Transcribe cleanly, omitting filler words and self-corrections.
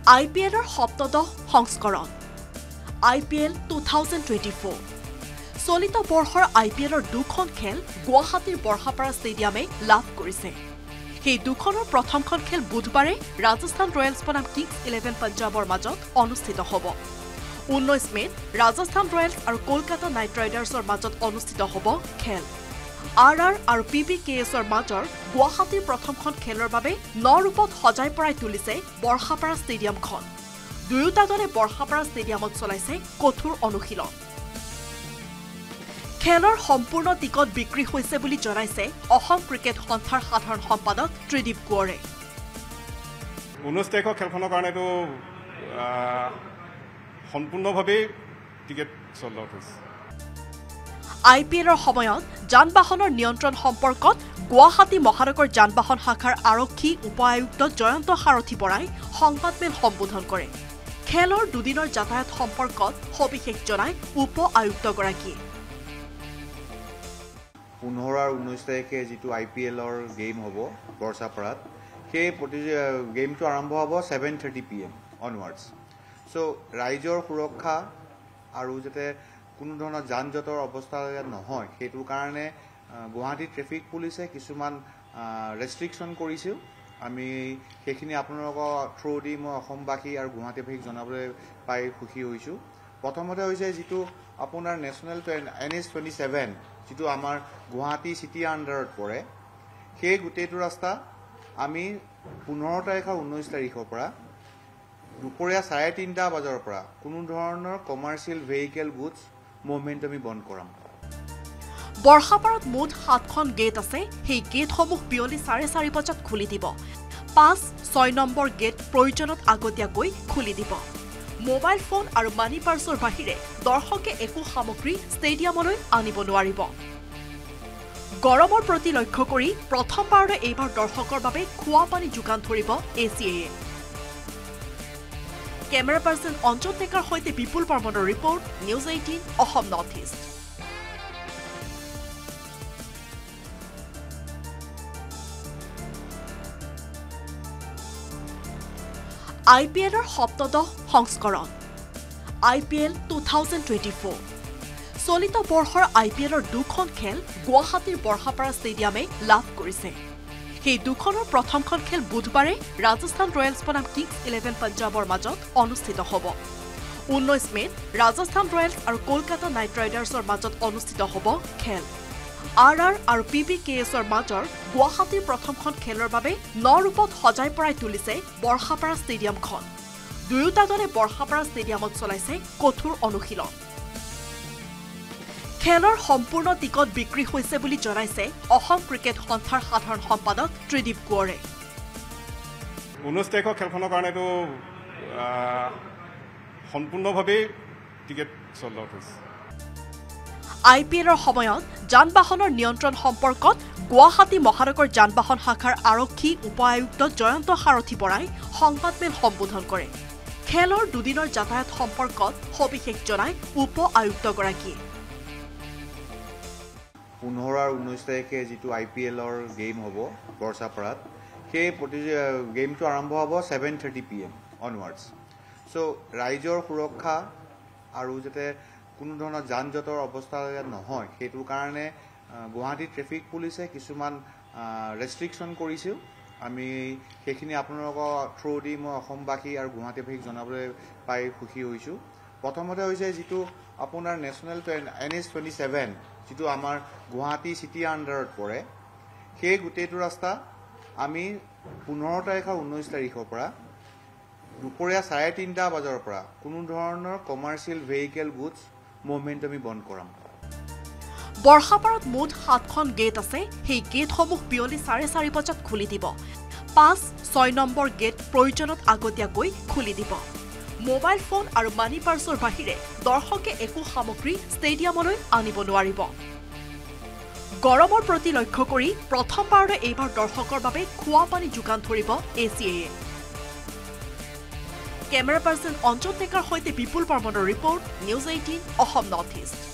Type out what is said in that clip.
IPLৰ সপ্তদশ সংস্কৰণ IPL 2024 চলিত বৰ্ষৰ IPLৰ দুখন খেল গুৱাহাটীৰ বৰ্ষাপাৰা ষ্টেডিয়ামে লাভ কৰিছে। সেই দুখনৰ প্ৰথমখন খেল বুধবাৰে ৰাজস্থান ৰয়েলছ বনাম কিংছ 11 পঞ্জাবৰ মাজত অনুষ্ঠিত হ'ব। 19 মেত ৰাজস্থান ৰয়েলছ আৰু কলকাতা নাইট ৰাইডাৰ্ছৰ মাজত অনুষ্ঠিত হ'ব খেল। RR আৰু PBKSৰ মাজৰ গুৱাহাটীৰ প্ৰথমখন খেলৰ বাবে নৰূপত সজাই পৰাই তুলিছে বৰ্ষাপাৰা ষ্টেডিয়ামখন। দুয়োটা দলে বৰ্ষাপাৰা ষ্টেডিয়ামত চলাইছে কঠোৰ অনুশীলন। খেলৰ সম্পূৰ্ণ টিকট বিক্ৰী হৈছে বুলি জনাইছে অসম ক্ৰিকেট সন্থাৰ সাধাৰণ সম্পাদক ত্ৰিদীপ কোঁৱৰে। 19 তাৰিখৰ খেলখনৰ কাৰণেতো সম্পূৰ্ণভাৱে টিকেট চল্ড আউট হৈছে। IPLৰ সময়ত যান বাহনৰ নিয়ন্ত্ৰণ সম্পৰ্কত গুৱাহাটী মহানগৰ যান বাহন শাখাৰ আৰক্ষী উপ আয়ুক্ত জয়ন্ত সাৰথী বৰাই সংবাদমেল সম্বোধন কৰে। খেলৰ দুদিনৰ যাতায়াত সম্পৰ্কত সবিশেষ জনাই উপ আয়ুক্তগৰাকীয়ে। 15 আৰু 19 তাৰিখে যিটো IPLৰ গেম হ'ব বৰ্ষাপাৰাত, সেই গেমটো আৰম্ভ হ'ব 7:30 PM অনৱাৰ্ডছ। চ' ৰাইজৰ সুৰক্ষা আৰু যাতে কোনো ধৰণৰ যান জঁটৰ অৱস্থা নহয়, সেইটো কাৰণে গুৱাহাটী ট্ৰেফিক পুলিচে কিছুমান ৰেষ্ট্ৰিকশ্যন কৰিছিল। আমি সেইখিনি আপোনালোকৰ থ্ৰু দি মই অসমবাসী আৰু গুৱাহাটীবাসীক জনাবলৈ পাই সুখী হৈছোঁ। প্ৰথমতে হৈছে যিটো আপোনাৰ নেশ্যনেল NH27, যিটো আমাৰ গুৱাহাটী চিটি আণ্ডাৰত পৰে, সেই গোটেইটো ৰাস্তা আমি 15 তাৰিখ আৰু 19 তাৰিখৰ পৰা দুপৰীয়া 3:30 বজাৰ পৰা কোনো ধৰণৰ কমাৰ্চিয়েল ভেহিকেল গুডছ মুভমেণ্ট আমি বন্ধ কৰাম। বৰ্ষাপাৰাত মুঠ 7খন গেট আছে। সেই গেটসমূহ বিয়লি 4:30 বজাত খুলি দিব। 5-6 নম্বৰ গেট প্ৰয়োজনত আগতীয়াকৈ খুলি দিব। মোবাইল ফোন আৰু মানি পাৰ্চৰ বাহিৰে দৰ্শকে একো সামগ্ৰী ষ্টেডিয়ামলৈ আনিব নোৱাৰিব। গৰমৰ প্ৰতি লক্ষ্য কৰি প্ৰথমবাৰলৈ এইবাৰ দৰ্শকৰ বাবে খোৱা পানী যোগান ধৰিব ACA। কেমেৰা পাৰ্চন অঞ্জন ডেকাৰ সৈতে বিপুল বৰ্মনৰ report, News 18 Assam north east. IPLৰ সপ্তদশ সংস্কৰণ IPL 2024 চলিত বৰ্ষৰ IPLৰ দুখন খেল গুৱাহাটীৰ বৰ্ষাপাৰা ষ্টেডিয়ামে লাভ কৰিছে। সেই দুখনৰ প্ৰথমখন খেল বুধবাৰে ৰাজস্থান ৰয়েলছ বনাম কিংছ 11 পঞ্জাবৰ মাজত অনুষ্ঠিত হ'ব। 19 মেত ৰাজস্থান ৰয়েলছ আৰু কলকাতা নাইট ৰাইডাৰ্ছৰ মাজত অনুষ্ঠিত হ'ব খেল। RR আৰু PBKSৰ মাজৰ গুৱাহাটীৰ প্ৰথমখন খেলৰ বাবে নৰূপত সজাই পৰাই তুলিছে বৰ্ষাপাৰা ষ্টেডিয়ামখন। দুয়োটা দলে বৰ্ষাপাৰা ষ্টেডিয়ামত চলাইছে কঠোৰ অনুশীলন। খেলৰ সম্পূৰ্ণ টিকট বিক্ৰী হৈছে বুলি জনাইছে অসম ক্ৰিকেট সন্থাৰ সাধাৰণ সম্পাদক ত্ৰিদীপ কোঁৱৰে। 19 তাৰিখৰ খেলখনৰ কাৰণেতো সম্পূৰ্ণভাৱে টিকেট চল্ড আউট হৈছে। IPLৰ সময়ত যান বাহনৰ নিয়ন্ত্ৰণ সম্পৰ্কত গুৱাহাটী মহানগৰ যান বাহন শাখাৰ আৰক্ষী উপ আয়ুক্ত জয়ন্ত সাৰথী বৰাই সংবাদমেল সম্বোধন কৰে। খেলৰ দুদিনৰ যাতায়াত সম্পৰ্কত সবিশেষ জনাই উপ আয়ুক্তগৰাকীয়ে। 15 আৰু 19 তাৰিখে যিটো IPLৰ গেম হ'ব বৰ্ষাপাৰাত, সেই গেমটো আৰম্ভ হ'ব 7:30 PM অনৱাৰ্ডছ। চ' ৰাইজৰ সুৰক্ষা আৰু যাতে কোনো ধৰণৰ যান জঁটৰ অৱস্থা নহয়, সেইটো কাৰণে গুৱাহাটী ট্ৰেফিক পুলিচে কিছুমান ৰেষ্ট্ৰিকশ্যন কৰিছিল। আমি সেইখিনি আপোনালোকৰ থ্ৰু দি মই অসমবাসী আৰু গুৱাহাটীবাসীক জনাবলৈ পাই সুখী হৈছোঁ। প্ৰথমতে হৈছে যিটো আপোনাৰ নেশ্যনেল NH27, যিটো আমাৰ গুৱাহাটী চিটি আণ্ডাৰত পৰে, সেই গোটেইটো ৰাস্তা আমি 15 তাৰিখ আৰু 19 তাৰিখৰ পৰা দুপৰীয়া 3:30 বজাৰ পৰা কোনো ধৰণৰ কমাৰ্চিয়েল ভেহিকেল গুডছ মুভমেণ্ট আমি বন্ধ কৰাম। বৰ্ষাপাৰাত মুঠ 7খন গেট আছে। সেই গেটসমূহ বিয়লি 4:30 বজাত খুলি দিব। 5-6 নম্বৰ গেট প্ৰয়োজনত আগতীয়াকৈ খুলি দিব। মোবাইল ফোন আৰু মানি পাৰ্চৰ বাহিৰে দৰ্শকে একো সামগ্ৰী ষ্টেডিয়ামলৈ আনিব নোৱাৰিব। গৰমৰ প্ৰতি লক্ষ্য কৰি প্ৰথমবাৰলৈ এইবাৰ দৰ্শকৰ বাবে খোৱা পানী যোগান ধৰিব ACA। কেমেৰা পাৰ্চন অঞ্জন ডেকাৰ সৈতে বিপুল বৰ্মনৰ report, News 18 Assam north east.